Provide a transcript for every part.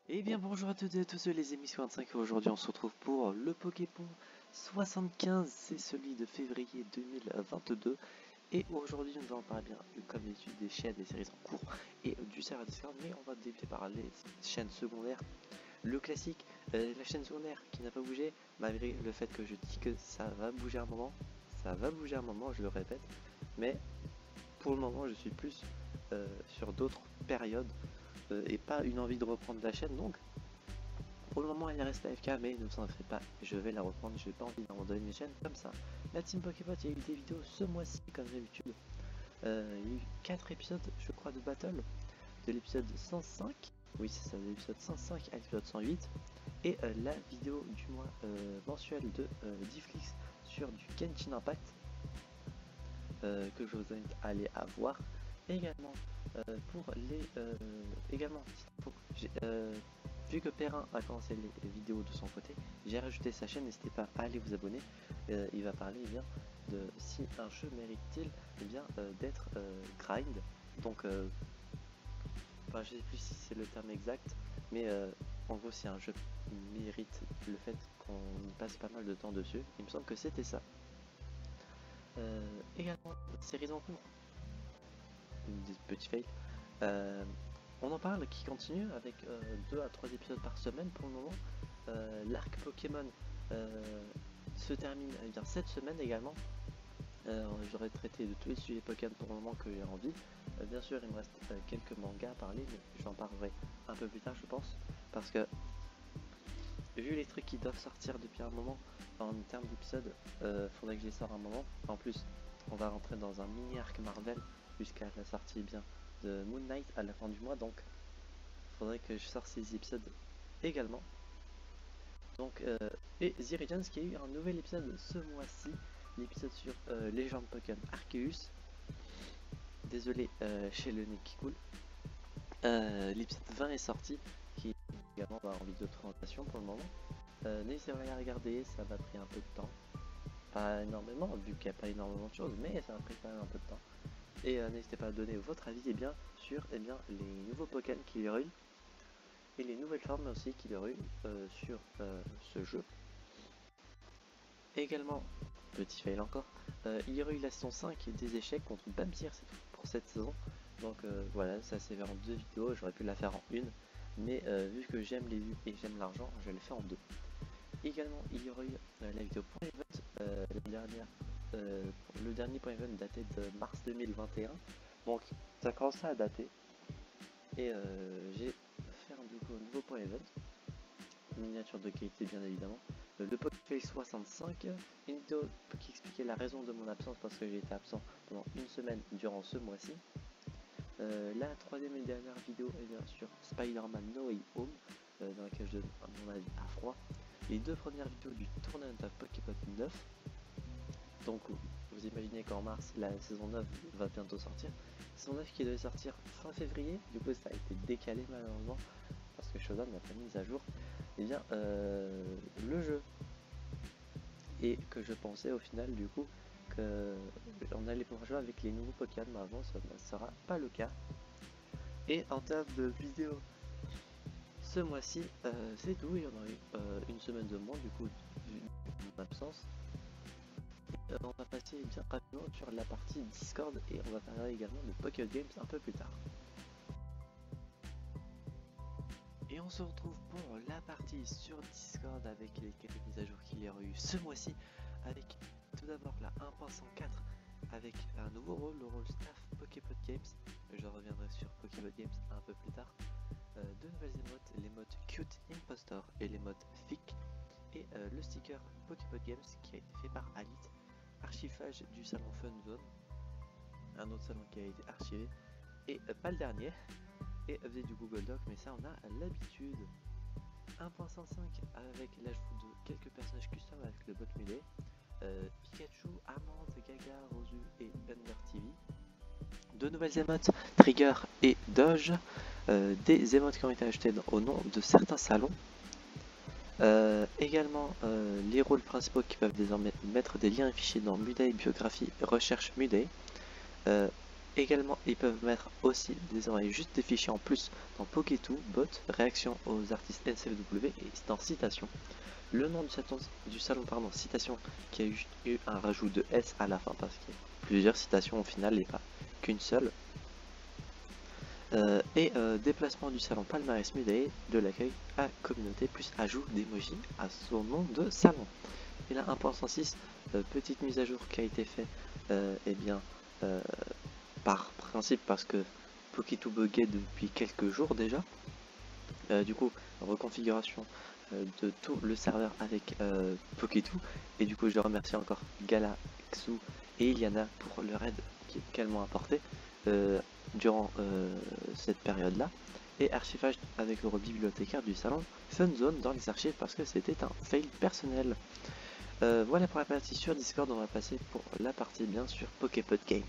Eh bien bonjour à toutes et à tous les amis 55 et aujourd'hui on se retrouve pour le Poképon 75, c'est celui de février 2022 et aujourd'hui nous allons parler bien comme d'habitude des chaînes, des séries en cours et du serveur Discord, mais on va débuter par les chaînes secondaires. Le classique, la chaîne secondaire qui n'a pas bougé malgré le fait que je dis que ça va bouger un moment, je le répète, mais pour le moment je suis plus sur d'autres périodes et pas une envie de reprendre la chaîne, donc pour le moment elle reste AFK, mais ne vous en faites pas, je vais la reprendre, je n'ai pas envie d'abandonner mes chaînes comme ça. La team Poképot, il y a eu des vidéos ce mois-ci comme d'habitude, il y a eu 4 épisodes je crois de battle, de l'épisode 105, oui c'est ça, de l'épisode 105 à l'épisode 108, et la vidéo du mois mensuel de Difflix sur du Genshin Impact, que je vous invite à aller à voir. Également pour les également vu que Perrin a commencé les vidéos de son côté, j'ai rajouté sa chaîne, n'hésitez pas à aller vous abonner. Il va parler bien de si un jeu mérite-t-il bien d'être grind, donc enfin, je sais plus si c'est le terme exact, mais en gros si un jeu mérite le fait qu'on passe pas mal de temps dessus, il me semble que c'était ça. Également séries en cours, des petits fails. On en parle qui continue avec 2 à 3 épisodes par semaine pour le moment. L'arc Pokémon se termine bien cette semaine également. J'aurais traité de tous les sujets Pokémon pour le moment que j'ai envie. Bien sûr il me reste quelques mangas à parler, mais j'en parlerai un peu plus tard je pense. Parce que vu les trucs qui doivent sortir depuis un moment en termes d'épisodes, faudrait que je les sorte un moment. En plus on va rentrer dans un mini arc Marvel jusqu'à la sortie bien de Moon Knight à la fin du mois, donc faudrait que je sorte ces épisodes également. Donc et The Regents qui a eu un nouvel épisode ce mois-ci, l'épisode sur Légende Pokémon Arceus. Désolé chez le nez qui coule. L'épisode 20 est sorti, qui également va en vidéo de présentation pour le moment. N'hésitez pas à la regarder, ça m'a pris un peu de temps. Pas énormément, vu qu'il n'y a pas énormément de choses, mais ça m'a pris quand même un peu de temps. Et n'hésitez pas à donner votre avis sur les nouveaux Pokémon qu'il y aura eu et les nouvelles formes aussi qu'il y aura eu sur ce jeu. Et également, petit fail encore, il y aura eu la saison 5 des échecs contre Bamsir pour cette saison. Donc voilà, ça s'est fait en 2 vidéos, j'aurais pu la faire en une, mais vu que j'aime les vues et j'aime l'argent, je vais le faire en 2. Également, il y aura eu la vidéo point event, le dernier point event daté de mars 2021. Donc ça commence à dater. Et j'ai fait un nouveau point event. Une miniature de qualité bien évidemment. Le Pokéface 65, une vidéo qui expliquait la raison de mon absence parce que j'ai été absent pendant une semaine durant ce mois-ci. La troisième et dernière vidéo est bien sûr Spider-Man No Way Home, dans laquelle je donne mon avis à froid. Les 2 premières vidéos du Tournament of Poképot 9. Donc vous imaginez qu'en mars la saison 9 va bientôt sortir. Saison 9 qui devait sortir fin février, du coup ça a été décalé malheureusement parce que Shodan n'a pas mis à jour et bien le jeu, et que je pensais au final du coup qu'on allait pouvoir jouer avec les nouveaux Pokémon, mais avant ça ne sera pas le cas. Et en termes de vidéos ce mois-ci, c'est tout. Il y en a eu une semaine de moins du coup vu mon absence. On va passer bien rapidement sur la partie Discord et on va parler également de Pocket Games un peu plus tard. Et on se retrouve pour la partie sur Discord avec les quelques mises à jour qu'il y aura eu ce mois-ci, avec tout d'abord la 1.104 avec un nouveau rôle, le rôle staff Poképot Games. Je reviendrai sur Poképot Games un peu plus tard. 2 nouvelles émotes, les modes Cute Impostor et les modes Fic, et le sticker Poképot Games qui a été fait par Alite. Archivage du salon Fun Zone, un autre salon qui a été archivé, et pas le dernier, et update du Google Doc, mais ça on a l'habitude. 1.105 avec l'ajout de quelques personnages custom avec le bot mulet, Pikachu, Amande, Gaga, Rosu et Under TV. 2 nouvelles émotes, Trigger et Doge, des émotes qui ont été achetées au nom de certains salons. Également les rôles principaux qui peuvent désormais mettre des liens affichés dans Muday, biographie, recherche Muday. Également, ils peuvent mettre aussi désormais juste des fichiers en plus dans Pokétoo, bot, réaction aux artistes NCFW et dans citation. Le nom du salon citation, qui a eu un rajout de S à la fin parce qu'il y a plusieurs citations au final et pas qu'une seule. Déplacement du salon Palmarès Mudae, de l'accueil à communauté plus ajout d'emoji à son nom de salon. Et là 1.106, petite mise à jour qui a été faite par principe parce que Pokétoo buguait depuis quelques jours déjà. Du coup, reconfiguration de tout le serveur avec Pokétoo. Et du coup, je remercie encore Galaxu et Iliana pour leur aide qu'elles m'ont apporté durant cette période-là. Et archivage avec le bibliothécaire du salon Funzone dans les archives parce que c'était un fail personnel. Voilà pour la partie sur Discord, on va passer pour la partie bien sûr Poképod Games.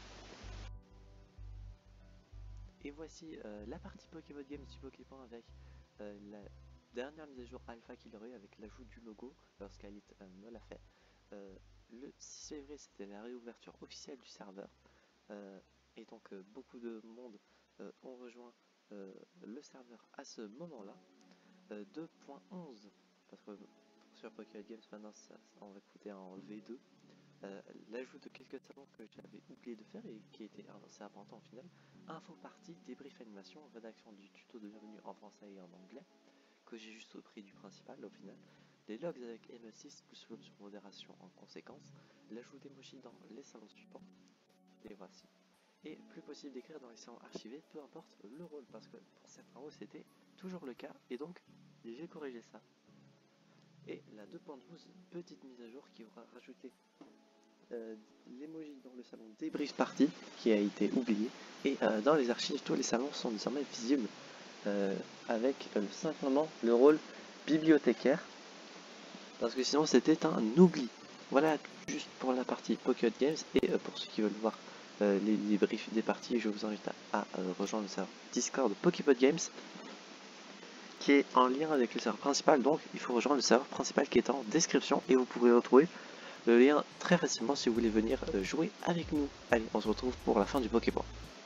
Et voici la partie Poképod Games du Pokémon avec la dernière mise à jour alpha qu'il y aurait eu avec l'ajout du logo lorsqu'Alite me l'a fait. Le 6 février c'était la réouverture officielle du serveur et donc beaucoup de monde ont rejoint le serveur à ce moment-là. 2.11 parce que sur Poképod Games maintenant on va écouter en V2. L'ajout de quelques salons que j'avais oublié de faire et qui était assez important au final. Info partie, débrief animation, rédaction du tuto de bienvenue en français et en anglais, que j'ai juste pris du principal au final. Les logs avec ML6 plus l'option modération en conséquence. L'ajout d'emoji dans les salons suivants. Et voici. Et plus possible d'écrire dans les salons archivés, peu importe le rôle, parce que pour certains rôles c'était toujours le cas, et donc j'ai corrigé ça. Et la 2.12, petite mise à jour qui aura rajouté l'emoji dans le salon débrief party qui a été oublié et dans les archives tous les salons sont désormais visibles avec simplement le rôle bibliothécaire parce que sinon c'était un oubli. Voilà juste pour la partie Pocket Games et pour ceux qui veulent voir les débriefs des parties, je vous invite à rejoindre le serveur Discord Poképod Games qui est en lien avec le serveur principal, donc il faut rejoindre le serveur principal qui est en description et vous pourrez retrouver le lien très facilement si vous voulez venir jouer avec nous. Allez, on se retrouve pour la fin du Pokéball.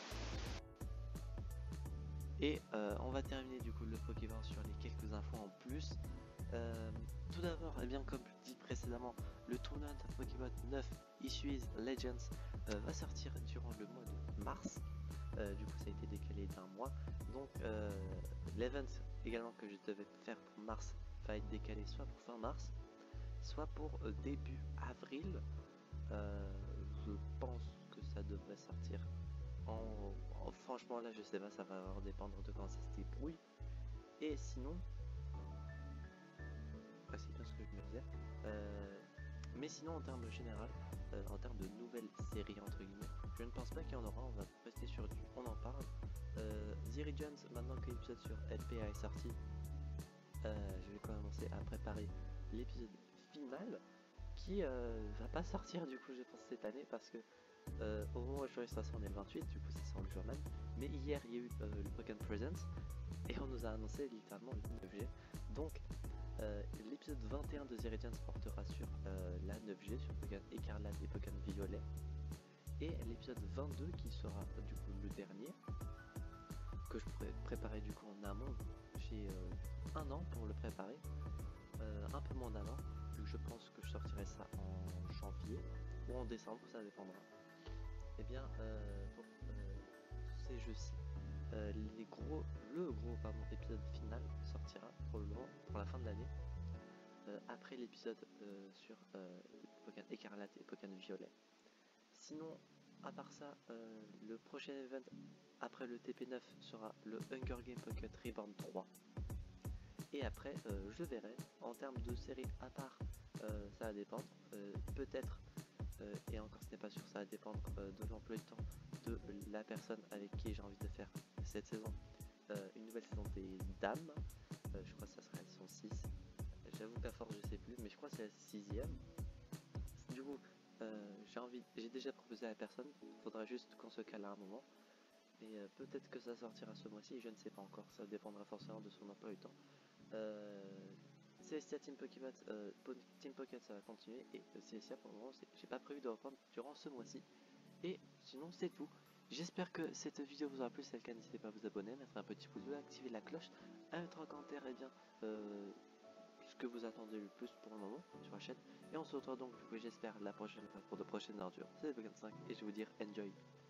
Et on va terminer du coup le Pokéball sur les quelques infos en plus. Tout d'abord, bien comme dit précédemment, le tournament Pokéball 9 Issues Legends va sortir durant le mois de mars. Du coup, ça a été décalé d'un mois. Donc, l'event également que je devais faire pour mars va être décalé soit pour fin mars, soit pour début avril. Je pense que ça devrait sortir franchement là je sais pas, ça va dépendre de quand ça se débrouille. Et sinon c'est bien ce que je me disais, mais sinon en termes général, en termes de nouvelles séries entre guillemets, je ne pense pas qu'il y en aura. On va rester sur du on en parle. The Regions, maintenant que l'épisode sur LPA est sorti, je vais commencer à préparer l'épisode final qui va pas sortir du coup je pense cette année parce que au moment où je suis on est le 28, du coup ça sort le jour même. Mais hier il y a eu le Pokémon Presents et on nous a annoncé littéralement le 9G. Donc l'épisode 21 de The Regions portera sur la 9G, sur Pokémon Écarlate et Pokémon Violet. Et l'épisode 22 qui sera du coup le dernier, que je pourrais préparer du coup en amont. J'ai un an pour le préparer, un peu moins d'un an, vu que je pense que je sortirai ça en janvier ou en décembre, ça dépendra. Et bien pour ces jeux-ci, le gros épisode final sortira probablement pour la fin de l'année, après l'épisode sur Pokémon Écarlate et Pokémon Violet. Sinon, à part ça, le prochain event après le TP9 sera le Hunger Game Pocket Reborn 3. Et après, je verrai. En termes de série à part, ça va dépendre. Peut-être, et encore ce n'est pas sûr, ça va dépendre de l'emploi du temps de la personne avec qui j'ai envie de faire cette saison. Une nouvelle saison des dames. Je crois que ça sera la saison 6. J'avoue qu'à force, je sais plus, mais je crois que c'est la 6ème. Du coup, j'ai déjà proposé à la personne. Il faudra juste qu'on se cale à un moment. Et peut-être que ça sortira ce mois-ci, je ne sais pas encore. Ça dépendra forcément de son emploi du temps. CSTA Team Pokémon, Team Pocket ça va continuer, et CSTA pour le moment j'ai pas prévu de reprendre durant ce mois-ci. Et sinon c'est tout. J'espère que cette vidéo vous aura plu, si c'est le cas n'hésitez pas à vous abonner, mettre un petit pouce bleu, activer la cloche, à mettre en commentaire ce que vous attendez le plus pour le moment sur la chaîne. Et on se retrouve donc, j'espère, la prochaine fois pour de prochaines aventures. C'est Vegan5 et je vais vous dire enjoy.